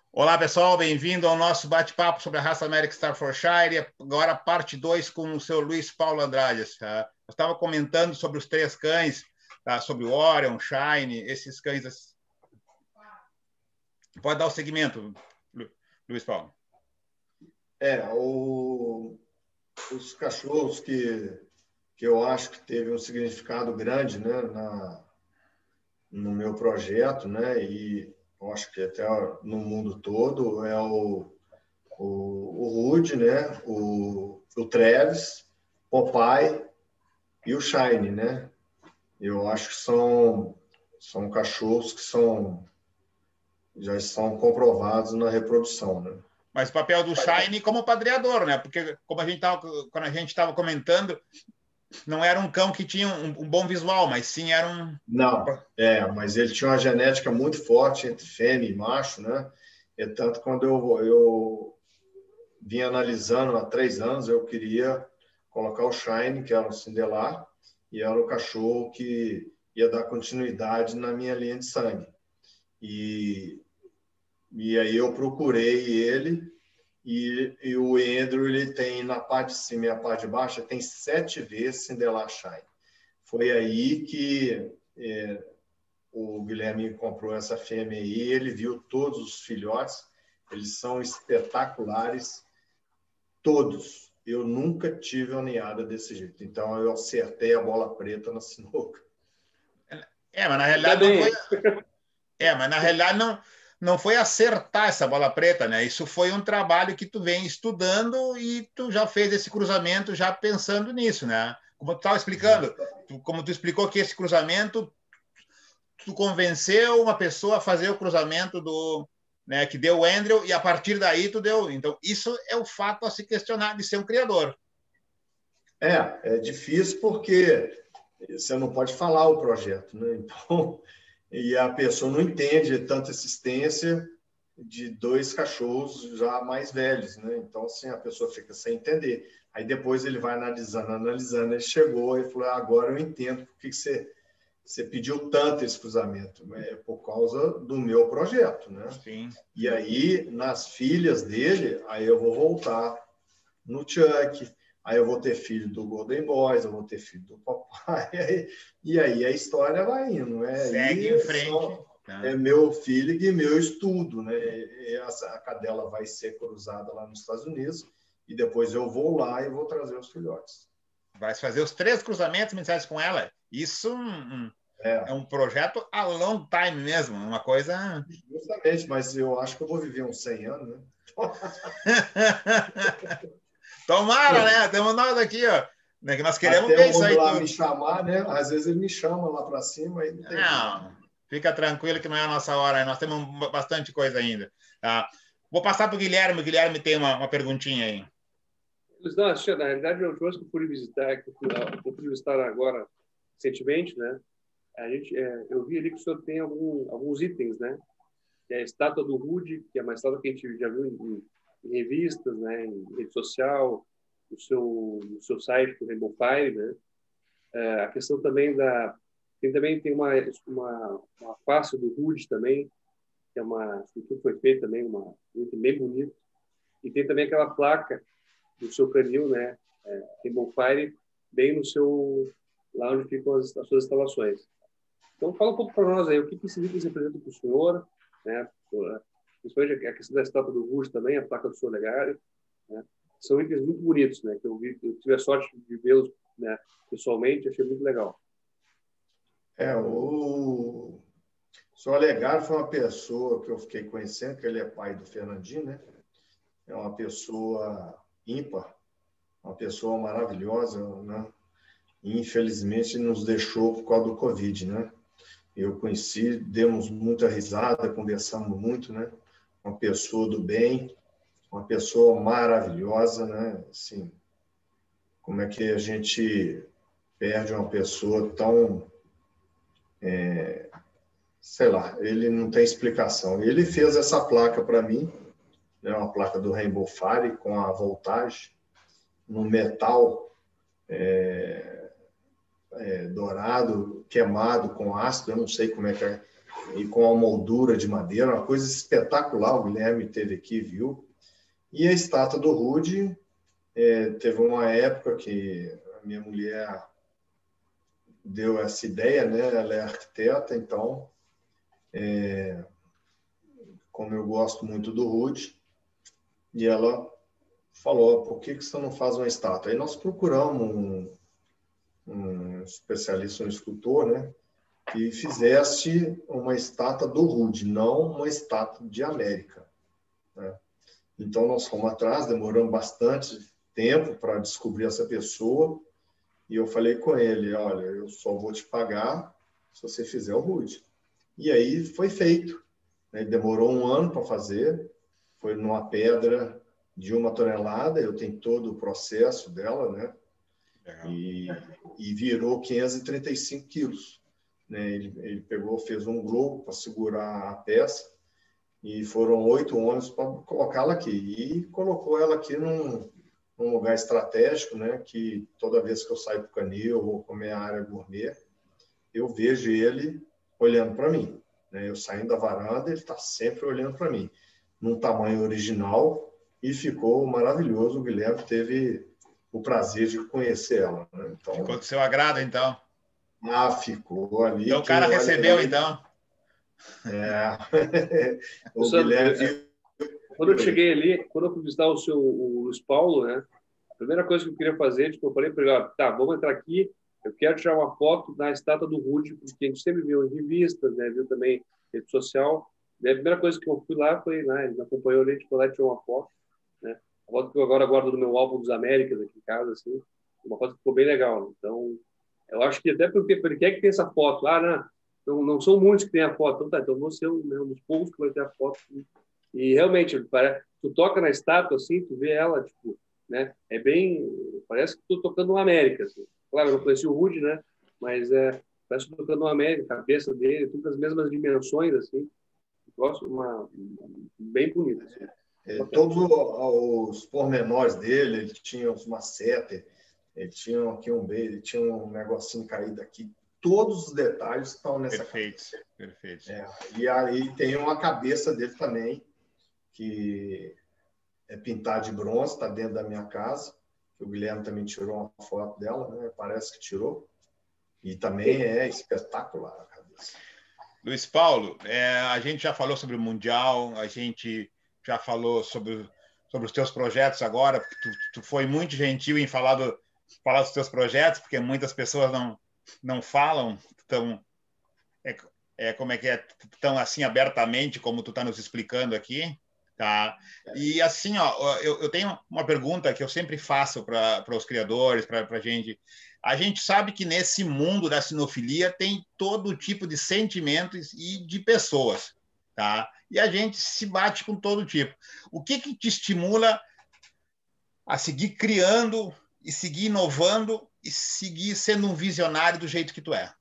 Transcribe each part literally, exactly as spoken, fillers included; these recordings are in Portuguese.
Olá, pessoal, bem-vindo ao nosso bate-papo sobre a raça American Staffordshire. Agora, parte dois com o seu Luiz Paulo Andrade. Tá? Eu estava comentando sobre os três cães, tá? Sobre o Orion, Shine, esses cães. Pode dar o segmento, Luiz Paulo. É, o, os cachorros que, que eu acho que teve um significado grande, né, na, no meu projeto, né, e eu acho que até no mundo todo, é o, o, o Rude, né, o, o Travis, Popeye e o Shine, né? Eu acho que são, são cachorros que são, já estão comprovados na reprodução, né? Mas o papel do Shine como padreador, né? Porque como a gente tava, quando a gente estava comentando, não era um cão que tinha um, um bom visual, mas sim era um... Não, é, mas ele tinha uma genética muito forte entre fêmea e macho, né? E tanto quando eu, eu vim analisando há três anos, eu queria colocar o Shine, que era um Cindelar, e era o cachorro que ia dar continuidade na minha linha de sangue. E, e aí eu procurei ele, e, e o Andrew, ele tem na parte de cima e a parte de baixo, tem sete vezes Cindelar Shine. Foi aí que é, o Guilherme comprou essa fêmea aí, ele viu todos os filhotes, eles são espetaculares, todos. Eu nunca tive uma ninhada desse jeito. Então, eu acertei a bola preta na sinuca. É, mas na realidade não foi... É, mas na realidade não, não foi acertar essa bola preta, né? Isso foi um trabalho que tu vem estudando e tu já fez esse cruzamento já pensando nisso, né? Como tu estava explicando, tu, como tu explicou que esse cruzamento, tu convenceu uma pessoa a fazer o cruzamento do, né, que deu o Andrew e a partir daí tu deu. Então, isso é o fato a se questionar de ser um criador. É, é difícil porque você não pode falar o projeto, né? Então, e a pessoa não entende tanta existência de dois cachorros já mais velhos, né? Então, assim, a pessoa fica sem entender. Aí depois ele vai analisando, analisando, ele chegou e falou, agora eu entendo por que você, você pediu tanto esse cruzamento. É por causa do meu projeto, né? Sim. E aí, nas filhas dele, aí eu vou voltar no Chuck, aí eu vou ter filho do Golden Boys, eu vou ter filho do papai, e aí a história vai indo, né? Segue E em frente. só, Tá? é meu feeling e meu estudo, né? E a cadela vai ser cruzada lá nos Estados Unidos e depois eu vou lá e vou trazer os filhotes. Vai fazer os três cruzamentos mensais com ela. Isso um, é. é um projeto a long time mesmo, uma coisa... Justamente, mas eu acho que eu vou viver uns cem anos, né? Tomara, né? Temos nós aqui, ó. Que nós queremos Até ver o isso homem aí lá tudo. me chamar, né? Às vezes ele me chama lá para cima e não tem Não, jeito. fica tranquilo que não é a nossa hora. Nós temos bastante coisa ainda. Tá? Vou passar para o Guilherme. O Guilherme tem uma, uma perguntinha aí. Não, na realidade, a última vez que eu fui visitar, que eu fui, eu fui visitar agora, recentemente, né? A gente, é, eu vi ali que o senhor tem algum, alguns itens, né? Que é a estátua do Rude, que é uma estátua que a gente já viu em, em revistas, né? Em rede social, no seu, no seu site, do Rainbow Fire, né? É, a questão também da... Tem também tem uma, uma, uma face do Rude também, que é uma escultura que foi feita também, uma, um item bem bonito. E tem também aquela placa do seu canil, né? É, Rainbow Fire, bem no seu... lá onde ficam as, as suas instalações. Então, fala um pouco para nós aí, o que, que esses itens representam para o senhor, né? Principalmente a questão da estátua do Rude também, a placa do seu legário, né? São itens muito bonitos, né? Que eu, vi, eu tive a sorte de vê-los, né, pessoalmente, achei muito legal. É, o senhor Olegário foi uma pessoa que eu fiquei conhecendo, que ele é pai do Fernandinho, né? É uma pessoa ímpar, uma pessoa maravilhosa, né? E, infelizmente, nos deixou por causa do Covid, né? Eu conheci, demos muita risada, conversamos muito, né? Uma pessoa do bem, uma pessoa maravilhosa, né? Assim, como é que a gente perde uma pessoa tão... É, sei lá, ele não tem explicação. Ele fez essa placa para mim, né? Uma placa do Rainbow Fire com a voltagem, no metal é, é, dourado, queimado com ácido, eu não sei como é que é, e com a moldura de madeira, uma coisa espetacular. O Guilherme teve aqui, viu? E a estátua do Rude, é, teve uma época que a minha mulher deu essa ideia, né? Ela é arquiteta, então, é, como eu gosto muito do Rude, e ela falou, por que, que você não faz uma estátua? Aí nós procuramos um, um especialista, um escultor, né? Que fizesse uma estátua do Rude, não uma estátua de América, né? Então, nós fomos atrás, demoramos bastante tempo para descobrir essa pessoa, e eu falei com ele, olha, eu só vou te pagar se você fizer o Rude. E aí foi feito, né? Demorou um ano para fazer, foi numa pedra de uma tonelada, eu tenho todo o processo dela, né? E, e virou quinhentos e trinta e cinco quilos. Né? Ele, ele pegou, fez um globo para segurar a peça, e foram oito ônibus para colocá-la aqui. E colocou ela aqui num, num lugar estratégico, né? Que toda vez que eu saio para o canil ou para a minha área gourmet, eu vejo ele olhando para mim, né? Eu saindo da varanda, ele está sempre olhando para mim, num tamanho original, e ficou maravilhoso. O Guilherme teve o prazer de conhecer ela, né? Então, ficou do seu agrado, então? Ah, ficou ali. Então o cara recebeu, ali, então? É. O Guilherme... Quando eu cheguei ali, quando eu fui visitar o seu o Luiz Paulo, né? A primeira coisa que eu queria fazer, tipo, eu falei para ele, tá, vamos entrar aqui, eu quero tirar uma foto da estátua do Rude, porque a gente sempre viu em revistas, né? Viu também em rede social. E a primeira coisa que eu fui lá foi, né? Ele me acompanhou ali, tipo, lá e tirou uma foto, né? A foto que eu agora guardo no meu álbum dos Américas aqui em casa, assim, uma foto que ficou bem legal, né? Então, eu acho que até porque ele quer que tenha essa foto, ah, não, não, não são muitos que têm a foto, então tá, então você é um, né, um dos poucos que vai ter a foto. E realmente, parece, tu toca na estátua, assim, tu vê ela, tipo, né, é bem, parece que tu tocando uma América, assim. Claro, eu não conheci o Rude, né, mas é, parece que tu tocando uma América, a cabeça dele, tudo as mesmas dimensões, assim, gosto, uma, bem bonita, assim. É, todos os pormenores dele, ele tinha uns macetes, ele tinha aqui um beijo, ele tinha um negocinho caído aqui. Todos os detalhes estão nessa perfeito, cabeça. Perfeito. É, e aí tem uma cabeça dele também, que é pintada de bronze, está dentro da minha casa. O Guilherme também tirou uma foto dela, né? Parece que tirou. E também é espetacular a cabeça. Luiz Paulo, é, a gente já falou sobre o Mundial, a gente já falou sobre, sobre os teus projetos agora, porque tu, tu foi muito gentil em falar, do, falar dos teus projetos, porque muitas pessoas não, não falam tão, é, é, como é que é, tão assim abertamente como tu está nos explicando aqui. Tá? E assim, ó, eu, eu tenho uma pergunta que eu sempre faço para os criadores, para a gente. A gente sabe que nesse mundo da sinofilia tem todo tipo de sentimentos e de pessoas, tá? E a gente se bate com todo tipo. O que, que te estimula a seguir criando e seguir inovando e seguir sendo um visionário do jeito que tu é?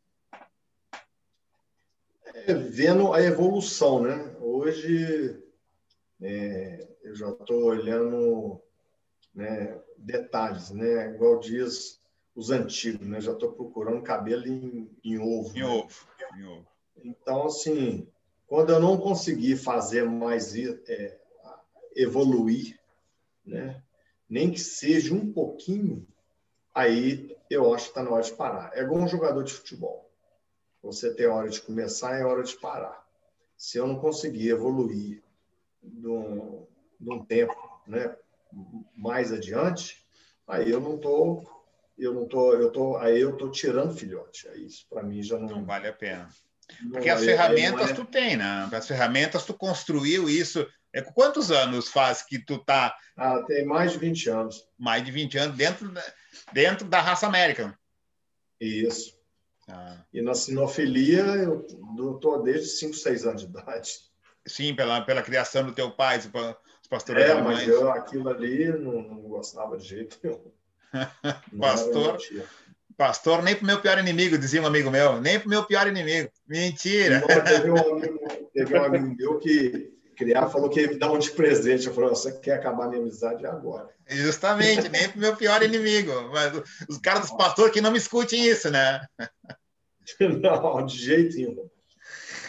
É, vendo a evolução, né? Hoje é, eu já estou olhando, né, detalhes, né? Igual diz os antigos, né? Já estou procurando cabelo em, em ovo. Em né? ovo, em ovo. Então, assim, quando eu não conseguir fazer mais é, evoluir, né? Nem que seja um pouquinho, aí eu acho que está na hora de parar. É igual um jogador de futebol. Você tem hora de começar e hora de parar. Se eu não conseguir evoluir num, num tempo, né, mais adiante, aí eu não tô, eu não tô, eu tô, aí eu tô tirando filhote. Aí isso para mim já não, não vale a pena. Não, Porque as aí, ferramentas aí é... tu tem, né? As ferramentas tu construiu isso. É, quantos anos faz que tu tá? Ah, tem mais de vinte anos. Mais de vinte anos dentro da, dentro da raça American. Isso. Ah. E na sinofilia eu estou desde cinco, seis anos de idade. Sim, pela, pela criação do teu pai, os pastores é, alemães. Mas eu, aquilo ali não, não gostava de jeito nenhum. Pastor, pastor, nem pro meu pior inimigo, dizia um amigo meu, nem pro meu pior inimigo. Mentira! Não, teve, um amigo, teve um amigo meu que criar, falou que ia me dar um de presente. Eu falei, você quer acabar minha amizade agora. Justamente, nem pro meu pior inimigo. Mas os caras dos pastores que não me escutem isso, né? Não, de jeito nenhum.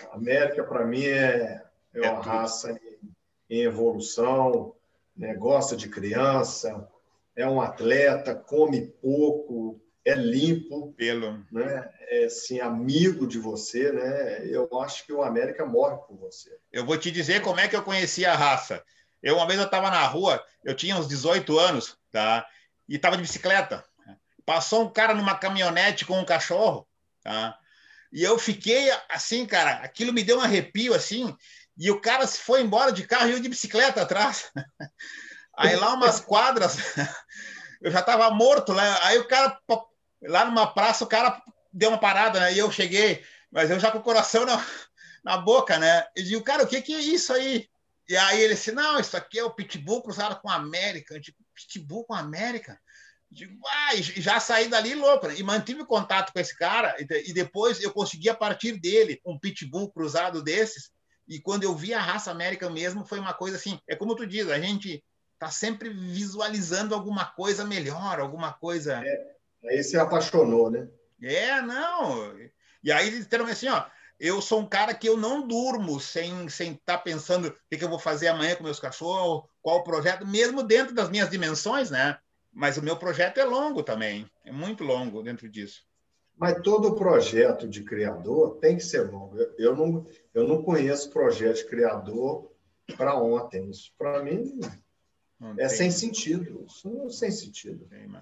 América, para mim, é, é uma é raça em, em evolução, né? Gosta de criança, é um atleta, come pouco, é limpo, pelo, né? É assim, amigo de você, né? Eu acho que o América morre por você. Eu vou te dizer como é que eu conheci a raça. Eu, uma vez eu estava na rua, eu tinha uns dezoito anos, tá? E estava de bicicleta. Passou um cara numa caminhonete com um cachorro, tá? E eu fiquei assim, cara, aquilo me deu um arrepio, assim, e o cara se foi embora de carro e eu de bicicleta atrás. Aí lá umas quadras, eu já estava morto, né? Aí o cara, lá numa praça, o cara deu uma parada, né? E eu cheguei, mas eu já com o coração na, na boca, né? E digo, cara, o que, que é isso aí? E aí ele disse, não, isso aqui é o Pitbull cruzado com a América. Eu digo, Pitbull com a América? Digo, ah, e já saí dali louco, né? E mantive contato com esse cara, e depois eu consegui, a partir dele, um pitbull cruzado desses, e quando eu vi a raça América mesmo, foi uma coisa assim, é como tu diz, a gente tá sempre visualizando alguma coisa melhor, alguma coisa... É, aí você apaixonou, né? É, não... E aí, literalmente assim, ó, eu sou um cara que eu não durmo sem sem estar tá pensando o que, que eu vou fazer amanhã com meus cachorros, qual o projeto, mesmo dentro das minhas dimensões, né? Mas o meu projeto é longo também, é muito longo dentro disso. Mas todo projeto de criador tem que ser longo. Eu não, eu não conheço projeto de criador para ontem. Isso, para mim, não é tem. Sem sentido. Isso não é sem sentido. Tem,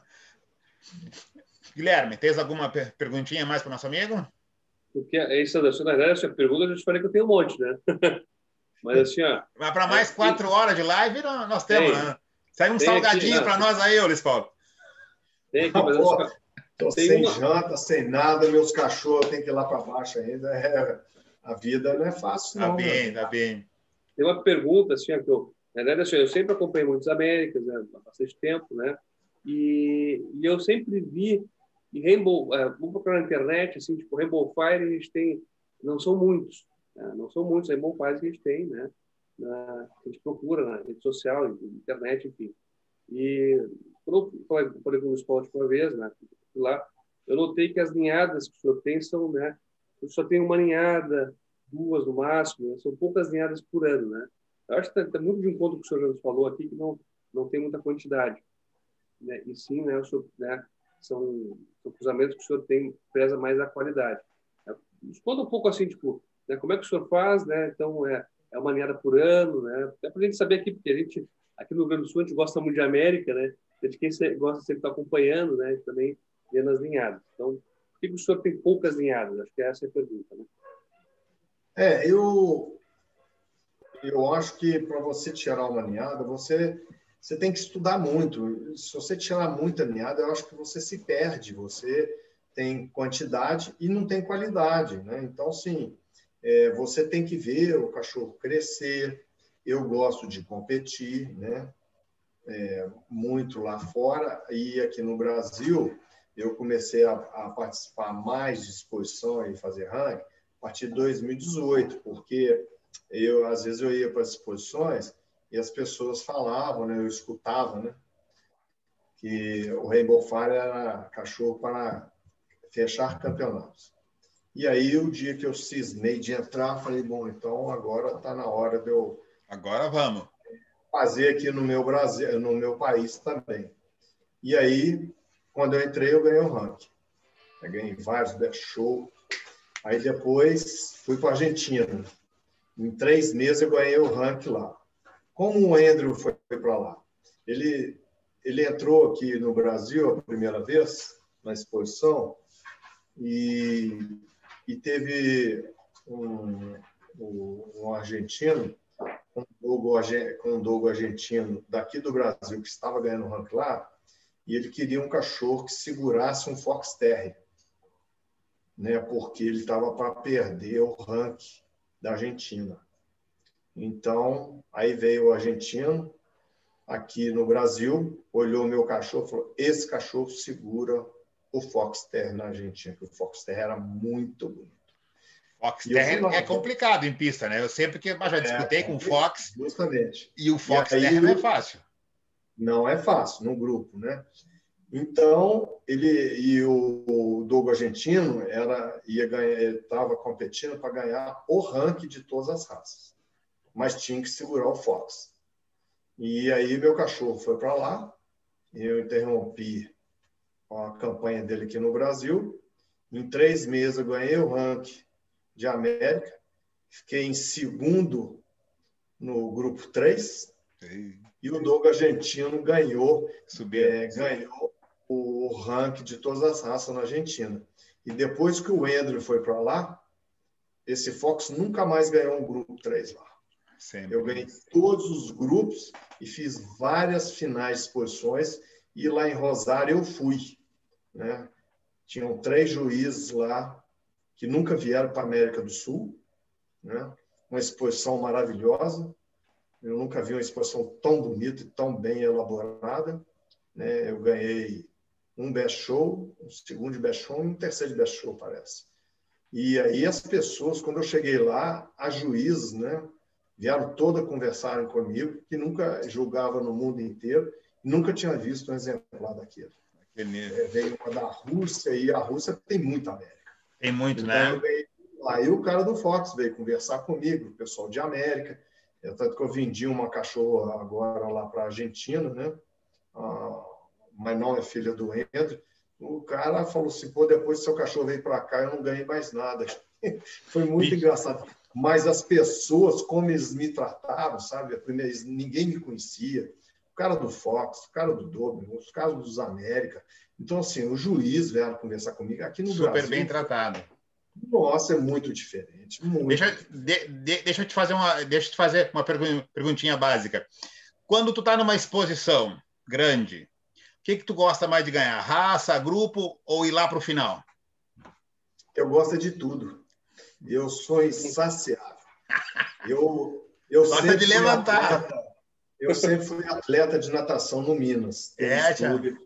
Guilherme, tens alguma perguntinha mais para o nosso amigo? Porque essa, na verdade, essa pergunta eu já te falei que eu tenho um monte, né? Mas assim, ó... Mas para mais é, quatro horas de live, nós temos, tem. Né? Sai um tem salgadinho para nós aí, Luiz Paulo. Tem aqui, mas Pô, eu tô tem sem uma... janta, sem nada, meus cachorros têm que ir lá para baixo ainda. É... A vida não é fácil, não. Tá bem, tá bem. Tem uma pergunta, assim, que eu, na verdade, assim, eu sempre acompanhei muitas Américas, né, há bastante tempo, né? E, e eu sempre vi, e Rainbow, é, vamos procurar na internet, assim, tipo, Rainbow Fire, a gente tem, não são muitos, né? Não são muitos Rainbow Fires que a gente tem, né? Na, a gente procura na rede social, na internet, enfim. E quando eu falei, falei com o esporte uma vez, né, lá, eu notei que as ninhadas que o senhor tem são, né, eu só tenho uma ninhada, duas no máximo, né, são poucas ninhadas por ano, né. Eu acho que está tá muito de encontro com o senhor já nos falou aqui, que não, não tem muita quantidade, né, e sim, né, o senhor, né, são, são cruzamentos que o senhor tem, preza mais a qualidade. Nos conta um pouco assim, tipo, né, como é que o senhor faz, né, então é, é uma ninhada por ano, né, até para a gente saber aqui, porque a gente aqui no Rio Grande do Sul, a gente gosta muito de América, né? De quem gosta sempre de estar acompanhando, né? E também vendo as linhadas. Então, por que o senhor tem poucas linhadas? Acho que essa é a pergunta, né? É, eu, eu acho que para você tirar uma ninhada, você, você tem que estudar muito. Se você tirar muita ninhada, eu acho que você se perde. Você tem quantidade e não tem qualidade, né? Então, sim, é, você tem que ver o cachorro crescer. Eu gosto de competir, né? É, muito lá fora, e aqui no Brasil eu comecei a, a participar mais de exposição e fazer ranking a partir de dois mil e dezoito, porque eu, às vezes eu ia para as exposições e as pessoas falavam, né? Eu escutava, né? Que o Rainbow Fire era cachorro para fechar campeonatos. E aí, o dia que eu cismei de entrar, falei, bom, então agora está na hora de eu... Agora vamos. Fazer aqui no meu Brasil, no meu país também. E aí, quando eu entrei, eu ganhei o ranking. Eu ganhei vários best show. Aí depois fui para a Argentina. Em três meses eu ganhei o ranking lá. Como o Andrew foi para lá? Ele, ele entrou aqui no Brasil a primeira vez, na exposição, e, e teve um, um, um argentino, com um dogo argentino daqui do Brasil, que estava ganhando o ranking lá, e ele queria um cachorro que segurasse um Fox Terrier, né, porque ele estava para perder o ranking da Argentina. Então, aí veio o argentino, aqui no Brasil, olhou o meu cachorro e falou, esse cachorro segura o Fox Terrier na Argentina, porque o Fox Terrier era muito bonito. Fox Terrier é complicado em pista, né? Eu sempre que mas já disputei é, com o Fox. Justamente. E o Fox Terrier não é fácil. Não é fácil, no grupo, né? Então, ele e o, o Dogo argentino era, ia ganhar, estava competindo para ganhar o ranking de todas as raças, mas tinha que segurar o Fox. E aí meu cachorro foi para lá, eu interrompi a campanha dele aqui no Brasil. Em três meses eu ganhei o ranking de América, fiquei em segundo no grupo três, Sim. E o Dogo argentino ganhou, é, ganhou o ranking de todas as raças na Argentina. E depois que o Andrew foi para lá, esse Fox nunca mais ganhou um grupo três lá. Sempre. Eu ganhei todos os grupos e fiz várias finais de exposições, e lá em Rosário eu fui, né? Tinham três juízes lá que nunca vieram para a América do Sul, né? Uma exposição maravilhosa. Eu nunca vi uma exposição tão bonita e tão bem elaborada, né? Eu ganhei um best show, um segundo de best show e um terceiro de best show, parece. E aí as pessoas, quando eu cheguei lá, as juízes, né, vieram todas conversarem comigo, que nunca julgava no mundo inteiro, nunca tinha visto um exemplar daquilo. É, veio uma da Rússia, e a Rússia tem muita América. Tem muito, então, né? Veio, aí o cara do Fox veio conversar comigo, o pessoal de América. É, tanto que eu vendi uma cachorra agora lá para a Argentina, né? Ah, mas não é filha do Andrew. O cara falou assim, pô, depois que seu cachorro veio para cá, eu não ganhei mais nada. Foi muito engraçado. Mas as pessoas, como eles me trataram, sabe? Primeira, ninguém me conhecia. O cara do Fox, o cara do Doberman, os caras dos América. Então, assim, o juiz veio conversar comigo aqui no Super Brasil. Super bem tratado. Nossa, é muito diferente. Muito deixa, diferente. De, de, deixa eu te fazer uma, deixa eu te fazer uma perguntinha básica. Quando tu está numa exposição grande, o que, que tu gosta mais de ganhar? Raça, grupo ou ir lá para o final? Eu gosto de tudo. Eu sou insaciável. Eu, eu gosta de levantar. Atleta, eu sempre fui atleta de natação no Minas. É, clube,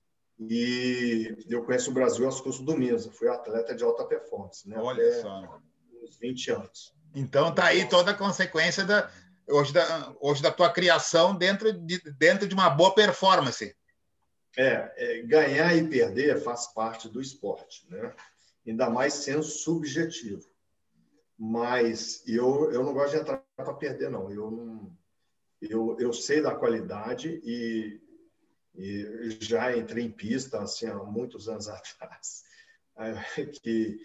e eu conheço o Brasil aos custos do Minas. Eu fui atleta de alta performance, né? Olha Até só. uns vinte anos. Então tá aí toda a consequência da, hoje, da, hoje da tua criação dentro de, dentro de uma boa performance. É, é, ganhar e perder faz parte do esporte, né? Ainda mais sendo subjetivo. Mas eu, eu não gosto de entrar para perder, não. Eu, não eu, eu sei da qualidade e, e já entrei em pista assim, há muitos anos atrás, que,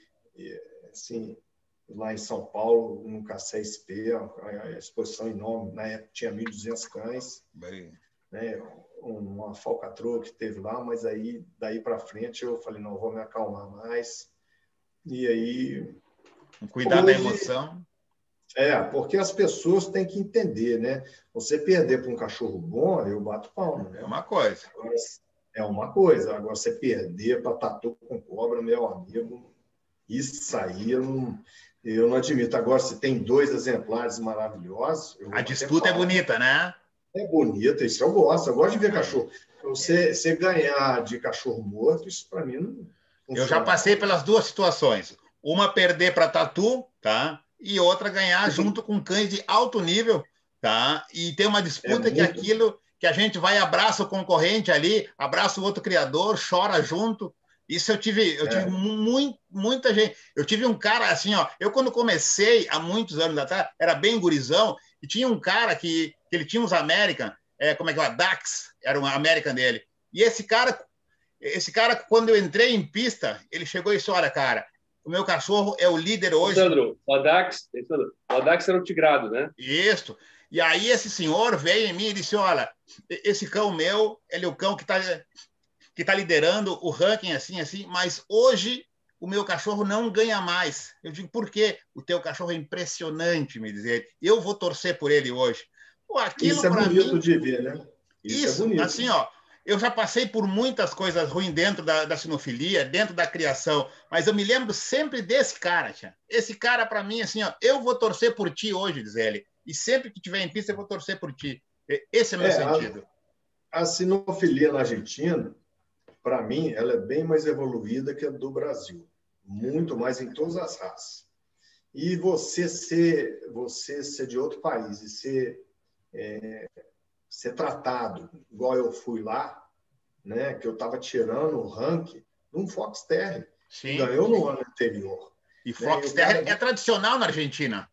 assim, lá em São Paulo, no K C S P, a exposição enorme, na época tinha mil e duzentos cães, Bem. né? Uma falcatrua que teve lá, mas aí, daí para frente, eu falei, não, vou me acalmar mais. E aí... Cuidar hoje, da emoção. É, porque as pessoas têm que entender, né? Você perder para um cachorro bom, eu bato palma. Né? É uma coisa. Agora, é uma coisa. Agora, você perder para tatu com cobra, meu amigo, isso aí eu não, eu não admito. Agora, se tem dois exemplares maravilhosos... A disputa é bonita, né? É bonita, isso eu gosto. Eu gosto de ver cachorro. Você, você ganhar de cachorro morto, isso para mim não funciona. Eu já passei pelas duas situações. Uma perder para tatu, tá? E outra ganhar junto com cães de alto nível, tá? E tem uma disputa é que aquilo que a gente vai abraça o concorrente ali, abraça o outro criador, chora junto. Isso eu tive, eu tive é. muito, muita gente. Eu tive um cara assim, ó. Eu quando comecei há muitos anos atrás, era bem gurizão e tinha um cara que, que ele tinha uns American, é, como é que é? Dax, era um American dele. E esse cara, esse cara quando eu entrei em pista, ele chegou e disse: olha, cara, o meu cachorro é o líder hoje. Sandro, o Dax, o Dax era um tigrado, né? Isso. E aí esse senhor veio em mim e disse: olha, esse cão meu, ele é o cão que está que tá liderando o ranking assim, assim, mas hoje o meu cachorro não ganha mais. Eu digo: por quê? O teu cachorro é impressionante, me dizer. Eu vou torcer por ele hoje. Pô, aquilo isso é bonito mim, de ver, né? Isso, isso é bonito. Assim, ó, eu já passei por muitas coisas ruins dentro da, da sinofilia, dentro da criação, mas eu me lembro sempre desse cara, tia. Esse cara, para mim, assim, ó, eu vou torcer por ti hoje, diz ele. E sempre que tiver em pista, eu vou torcer por ti. Esse é o meu é, sentido. A, a sinofilia na Argentina, para mim, ela é bem mais evoluída que a do Brasil. Muito mais em todas as raças. E você ser, você ser de outro país e ser, é, ser tratado igual eu fui lá, né? Que eu estava tirando o ranking de um Fox Terrier. Sim. Ganhou no ano anterior. E Fox né? Terrier cara... é tradicional na Argentina.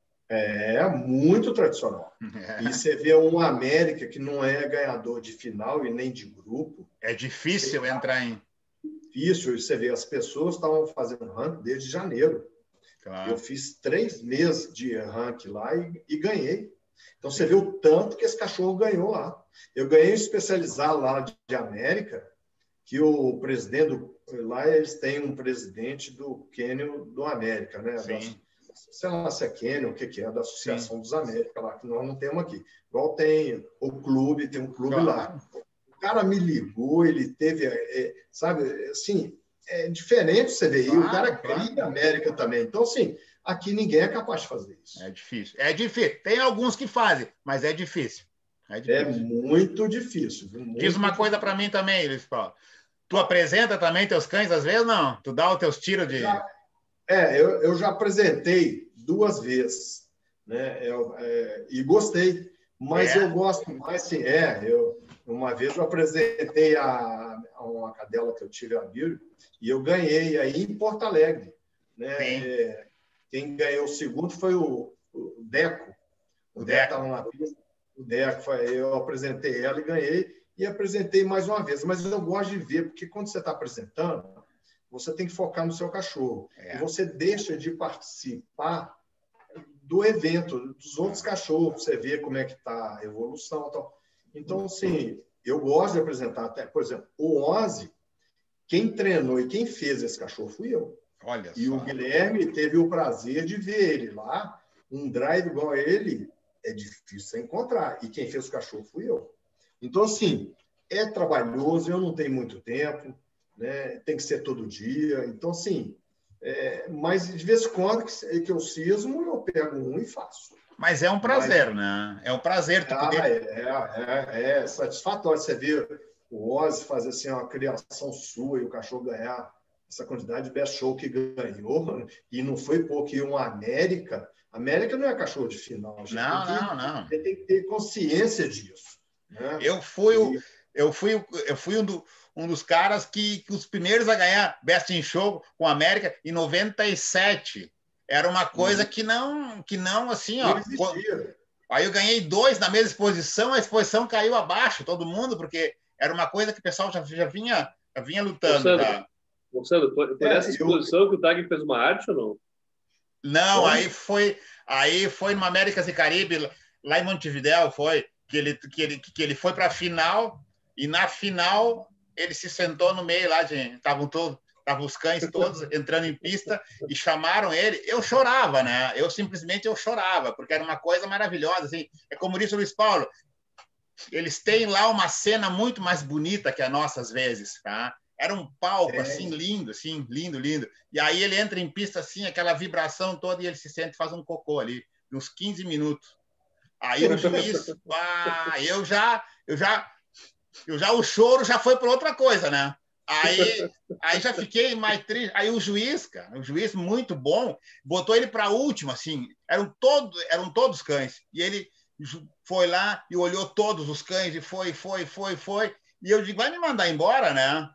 É, muito tradicional. É. E você vê um América que não é ganhador de final e nem de grupo. É difícil você entrar em... Difícil. Você vê, as pessoas estavam fazendo ranking desde janeiro. Claro. Eu fiz três meses de ranking lá e, e ganhei. Então, você vê o tanto que esse cachorro ganhou lá. Eu ganhei um especializado lá de América, que o presidente do, lá, eles têm um presidente do Kennel do América, né? Sim. Da, sei lá se é Kennel, o que, que é, da Associação Sim. dos América, lá, que nós não temos aqui. Igual tem o clube, tem um clube claro. Lá. O cara me ligou, ele teve, é, sabe, assim, é diferente você ver. Claro, e o cara claro. Cria América também. Então, assim, aqui ninguém é capaz de fazer isso. É difícil. É difícil. Tem alguns que fazem, mas é difícil. É, difícil. É muito difícil. Muito Diz uma difícil. coisa para mim também, Luiz Paulo. Tu apresenta também teus cães às vezes, não? Tu dá os teus tiros de... Já, é, eu, eu já apresentei duas vezes, né? Eu, é, e gostei. Mas é. eu gosto mais, sim. É, eu, uma vez eu apresentei a, a uma cadela que eu tive a Bíblia e eu ganhei aí em Porto Alegre. Né? É, quem ganhou o segundo foi o, o Deco. O, o Deco estava na pista. O Deco, foi, eu apresentei ela e ganhei. E apresentei mais uma vez. Mas eu gosto de ver, porque quando você está apresentando, você tem que focar no seu cachorro. É. E você deixa de participar do evento, dos outros cachorros, você vê como é que está a evolução. Tal. Então, assim, eu gosto de apresentar até, por exemplo, o Ozzy, quem treinou e quem fez esse cachorro fui eu. Olha e só. O Guilherme teve o prazer de ver ele lá. Um drive igual a ele é difícil você encontrar. E quem fez o cachorro fui eu. Então, assim, é trabalhoso, eu não tenho muito tempo, né? Tem que ser todo dia. Então, assim, é, mas de vez em quando que, que eu cismo, eu pego um e faço. Mas é um prazer, mas, né? É um prazer tu é, poder... É, é, é satisfatório você ver o Ozzy fazer assim, uma criação sua e o cachorro ganhar essa quantidade de best show que ganhou, e não foi porque um América... América não é cachorro de final. A gente não, tem que, não, não. Tem que ter consciência disso. Né? Eu fui, o, eu fui, eu fui um, do, um dos caras que, que os primeiros a ganhar Best in Show com a América em noventa e sete. Era uma coisa uhum. que não, que não assim, ó. Quando, aí eu ganhei dois na mesma exposição, a exposição caiu abaixo, todo mundo, porque era uma coisa que o pessoal já, já, vinha, já vinha lutando. Moçando, por, por é, essa exposição eu... que o Tag fez uma arte ou não? Não, Como? aí foi, aí foi no Américas e Caribe, lá em Montevidéu, foi. Que ele, que ele, que ele foi para a final e na final ele se sentou no meio lá, estavam todos, estavam os cães todos entrando em pista e chamaram ele. Eu chorava, né? Eu simplesmente eu chorava, porque era uma coisa maravilhosa. Assim. É como disse o Luiz Paulo, eles têm lá uma cena muito mais bonita que a nossa às vezes, tá? Era um palco, é. assim, lindo, assim, lindo, lindo. E aí ele entra em pista, assim, aquela vibração toda e ele se sente e faz um cocô ali, uns quinze minutos. Aí o juiz, ah, eu já, eu já, eu já, o choro já foi para outra coisa, né? Aí, aí já fiquei mais triste. Aí o juiz, cara, o juiz muito bom, botou ele para a última, assim, eram todos, eram todos cães. E ele foi lá e olhou todos os cães e foi, foi, foi, foi. E eu digo, vai me mandar embora, né?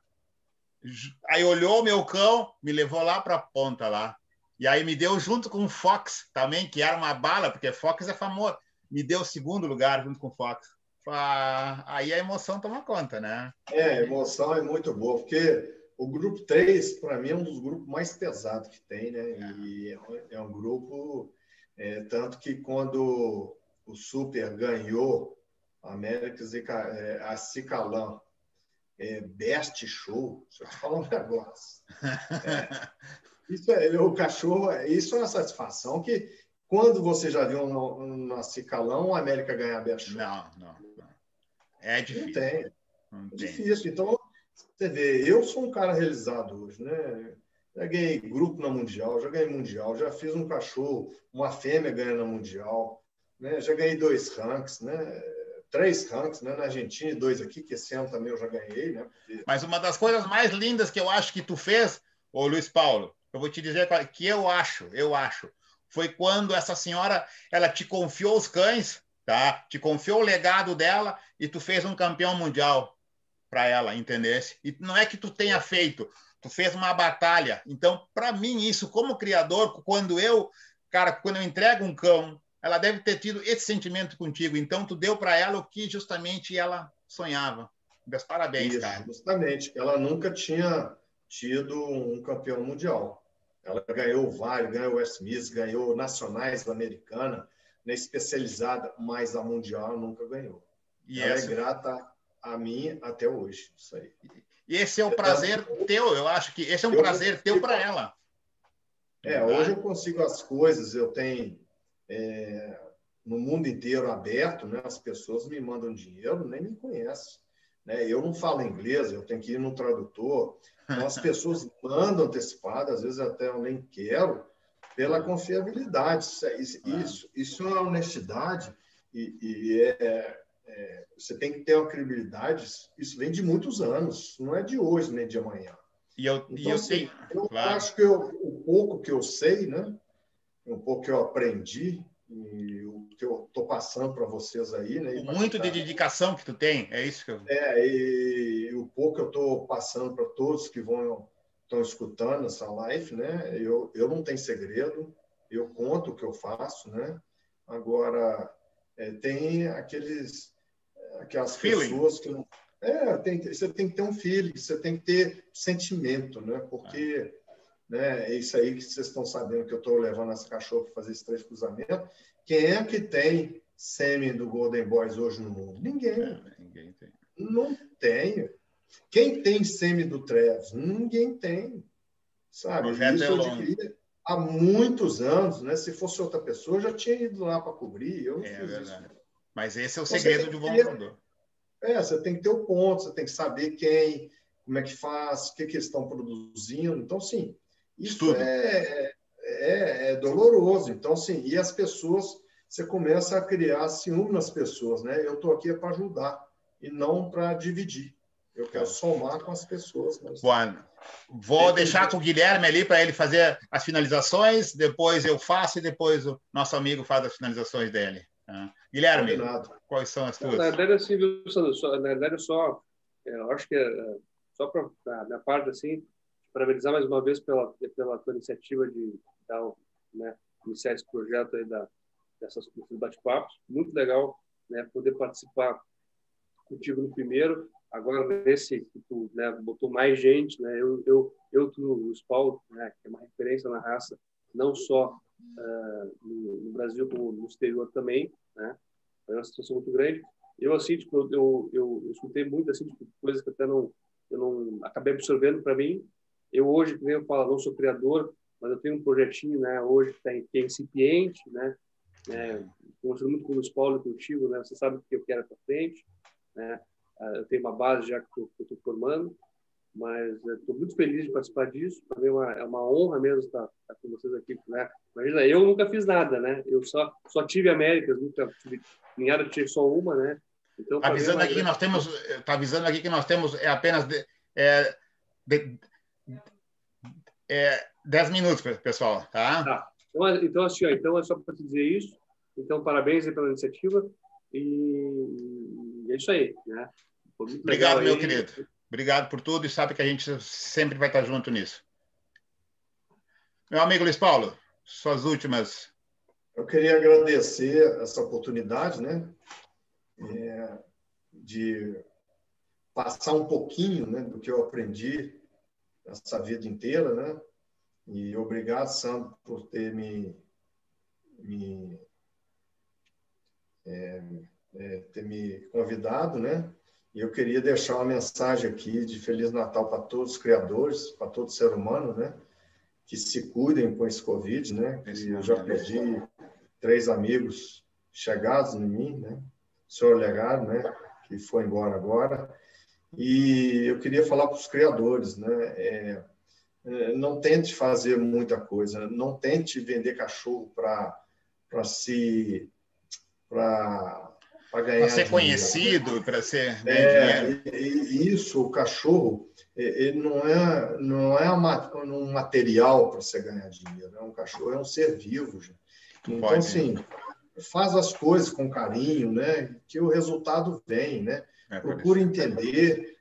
Aí olhou o meu cão, me levou lá para a ponta lá. E aí me deu junto com o Fox também, que era uma bala, porque Fox é famoso. Me deu o segundo lugar junto com o Fox. Aí a emoção toma conta, né? É, a emoção é muito boa, porque o grupo três, para mim, é um dos grupos mais pesados que tem, né? É. E é um grupo, é, tanto que quando o Super ganhou a Américas e a Cicalã, é, Best Show, deixa eu te falar um negócio. É, isso é, o cachorro, isso é uma satisfação que quando você já viu na Cicalão o América ganhar Best Show? Não, não, não. É difícil. Não tem. Não é tem. difícil. Então, você vê, eu sou um cara realizado hoje, né? Já ganhei grupo na Mundial, já ganhei Mundial, já fiz um cachorro, uma fêmea ganhando na Mundial, né? Já ganhei dois ranks, né? Três ranks, né? Na Argentina e dois aqui, que esse ano também eu já ganhei, né? Porque... Mas uma das coisas mais lindas que eu acho que tu fez, ô Luiz Paulo, eu vou te dizer que eu acho, eu acho, foi quando essa senhora, ela te confiou os cães, tá? Te confiou o legado dela e tu fez um campeão mundial. para ela, entendesse? E não é que tu tenha feito, tu fez uma batalha. Então, para mim, isso, como criador, quando eu, cara, quando eu entrego um cão, ela deve ter tido esse sentimento contigo. Então, tu deu para ela o que justamente ela sonhava. Meus parabéns, Isso, cara. justamente. Ela nunca tinha tido um campeão mundial. Ela ganhou vários, ganhou o West Miss, ganhou nacionais americana, né, especializada, mas a mundial nunca ganhou. E ela essa... é grata a mim até hoje. Isso aí. E esse é o prazer teu, eu acho que esse é um eu prazer consigo... teu para ela. É, hoje eu consigo as coisas, eu tenho é, no mundo inteiro aberto, né? As pessoas me mandam dinheiro, nem me conhecem. Né? Eu não falo inglês, eu tenho que ir no tradutor. Então, as pessoas mandam antecipado, às vezes até eu nem quero, pela confiabilidade. Isso, isso, isso é uma honestidade e, e é, é, você tem que ter uma credibilidade. Isso vem de muitos anos, não é de hoje nem de amanhã. E eu, então, e eu, assim, tenho... eu claro. acho que eu, o pouco que eu sei, né? Um pouco que eu aprendi, e o que eu estou passando para vocês aí, né? Muito de dedicação que tu tem, é isso que eu... É, e o pouco que eu estou passando para todos que vão estão escutando essa live, né? Eu, eu não tenho segredo, eu conto o que eu faço, né? Agora, é, tem aqueles, aquelas feeling. Pessoas que não... É, tem, você tem que ter um feeling, você tem que ter sentimento, né? Porque... Ah. Né? É isso aí que vocês estão sabendo que eu estou levando essa cachorra para fazer esses três cruzamentos. Quem é que tem sêmen do Golden Boys hoje no mundo? Ninguém. É, ninguém tem. Não tem. Quem tem sêmen do Treves? Ninguém tem. Sabe? Isso eu adquiri há muitos anos. Né? Se fosse outra pessoa, eu já tinha ido lá para cobrir. Eu não é, fiz verdade. isso. Mas esse é o então, segredo de um bom criador. É, você tem que ter o ponto, você tem que saber quem, como é que faz, o que, que eles estão produzindo. Então, sim. Isso é, é, é doloroso. Então, assim, e as pessoas, você começa a criar ciúme nas pessoas, né? Eu estou aqui para ajudar e não para dividir. Eu quero somar com as pessoas. Mas... Bom, vou deixar com o Guilherme ali para ele fazer as finalizações, depois eu faço e depois o nosso amigo faz as finalizações dele. Tá? Guilherme, Combinado. Quais são as tuas? Na verdade, assim, na verdade, só, eu acho que é, só para a minha parte, assim, parabenizar mais uma vez pela, pela tua iniciativa de dar, né, iniciar esse projeto aí da, dessas, desses bate-papos. Muito legal, né, poder participar contigo no primeiro. Agora, nesse, tu, né, botou mais gente, né, eu, eu, eu tu, o Luiz Paulo, né, que é uma referência na raça, não só uh, no, no Brasil, como no exterior também, né, é uma situação muito grande. Eu, assim, tipo, eu, eu, eu, eu escutei muito, assim, tipo, coisas que até não, eu não acabei absorvendo para mim. Eu hoje, como eu falo, não sou criador, mas eu tenho um projetinho, né, hoje que, tá, que é incipiente, né, né, conversando muito com o Luiz Paulo e contigo, né, você sabe o que eu quero para frente, né, eu tenho uma base já que eu estou formando, mas estou muito feliz de participar disso, para mim é uma, é uma honra mesmo estar, estar com vocês aqui, né, imagina, eu nunca fiz nada, né, eu só, só tive Américas, nunca tive, ninguém tive só uma, né, então, avisando aqui que nós temos, tá avisando aqui que nós temos é apenas de, é, de, É, dez minutos, pessoal, tá? Tá. Então, então, assim, ó, então é só para te dizer isso. Então, parabéns aí pela iniciativa e é isso aí, né? Obrigado, meu aí. querido. Obrigado por tudo e sabe que a gente sempre vai estar junto nisso. Meu amigo Luiz Paulo, suas últimas. Eu queria agradecer essa oportunidade, né? É, de passar um pouquinho, né, do que eu aprendi essa vida inteira, né? E obrigado, Sandro, por ter me, me, é, é, ter me convidado, né? E eu queria deixar uma mensagem aqui de Feliz Natal para todos os criadores, para todo ser humano, né? Que se cuidem com esse Covid, né? Que eu já perdi três amigos chegados em mim, né? O senhor Legado, né? Que foi embora agora. E eu queria falar para os criadores, né? É, não tente fazer muita coisa, não tente vender cachorro para para se para ganhar pra ser dinheiro. Conhecido, para ser é, e, e isso, o cachorro, ele não é não é um material para você ganhar dinheiro, é um cachorro, é um ser vivo, gente. Então, Pode. assim, faz as coisas com carinho, né? Que o resultado vem, né? É Procure entender,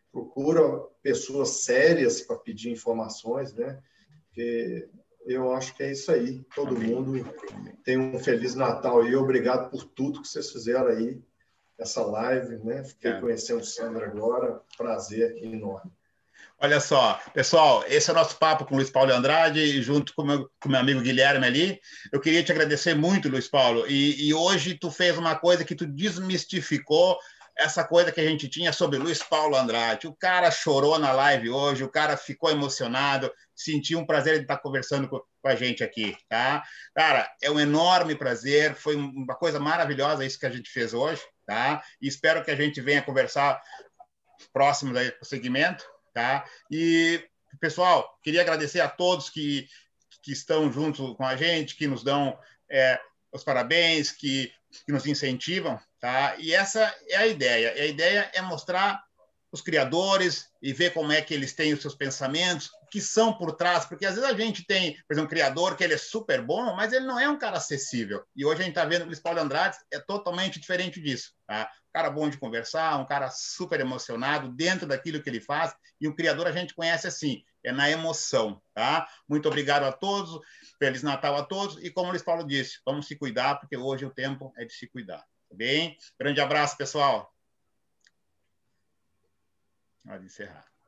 procura pessoas sérias para pedir informações, né? Porque eu acho que é isso aí. Todo Amém. mundo tem um Feliz Natal e obrigado por tudo que vocês fizeram aí, essa live, né? Fiquei é. conhecendo o Sandro agora, prazer enorme. Olha só, pessoal, esse é o nosso papo com o Luiz Paulo Andrade, junto com o meu, com meu amigo Guilherme ali. Eu queria te agradecer muito, Luiz Paulo, e, e hoje tu fez uma coisa que tu desmistificou essa coisa que a gente tinha sobre Luiz Paulo Andrade. O cara chorou na live hoje, o cara ficou emocionado, sentiu um prazer de estar conversando com, com a gente aqui, tá? Cara, é um enorme prazer, foi uma coisa maravilhosa isso que a gente fez hoje, tá? E espero que a gente venha conversar próximo aí do segmento. Tá? E, pessoal, queria agradecer a todos que, que estão junto com a gente, que nos dão é, os parabéns, que, que nos incentivam. Tá? E essa é a ideia. A ideia é mostrar os criadores e ver como é que eles têm os seus pensamentos, o que são por trás, porque às vezes a gente tem, por exemplo, um criador que ele é super bom, mas ele não é um cara acessível. E hoje a gente está vendo que o Luiz Paulo Andrade é totalmente diferente disso. Tá? Um cara bom de conversar, um cara super emocionado dentro daquilo que ele faz, e o criador a gente conhece assim, é na emoção. Tá? Muito obrigado a todos, Feliz Natal a todos, e como o Luiz Paulo disse, vamos se cuidar, porque hoje o tempo é de se cuidar. Tá bem? Grande abraço, pessoal. Pode encerrar.